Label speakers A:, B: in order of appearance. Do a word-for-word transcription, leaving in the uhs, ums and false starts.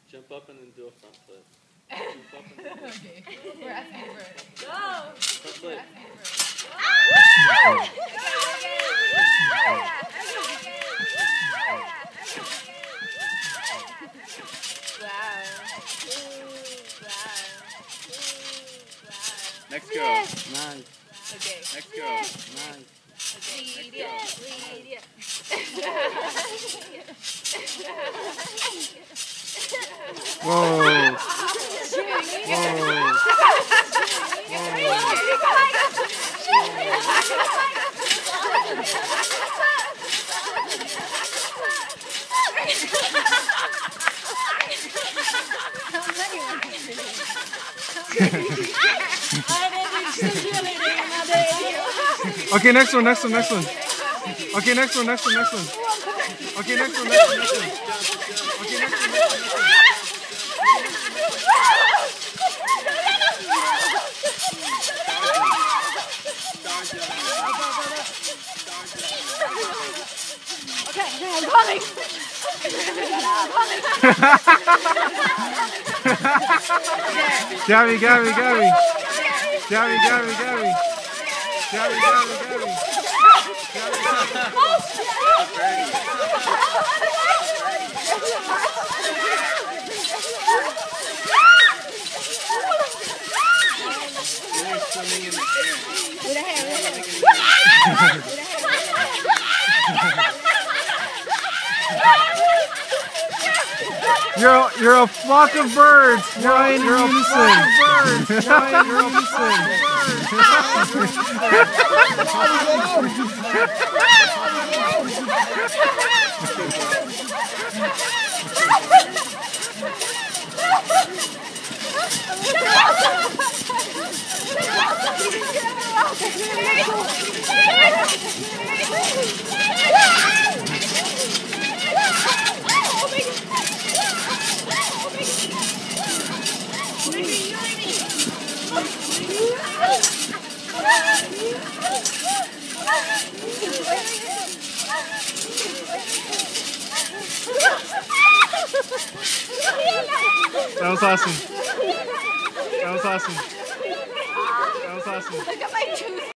A: Jump up and then do a front flip. Jump up and then do a
B: Okay. We're asking for it. Go!
A: front flip. Next girl. Nice.
B: Okay.
A: Next girl. Nice.
B: Okay.
C: Whoa. Okay, next one, next one, next one. Okay, next one, next one, next one. Okay, next one, next one, next one. Okay, next one, next one, next one.
B: Okay, okay, I'm coming.
C: Gabby, Gabby, Gabby. Gabby, Gabby, Gabby. Gabby, Gabby, Gabby. Gabby,
A: You're swimming in the air.
B: With a hair, with a hair.
C: You're a, you're a flock of birds flying in unison. Birds flying in unison. That was awesome. That was awesome. That was awesome.
B: Look at my tooth.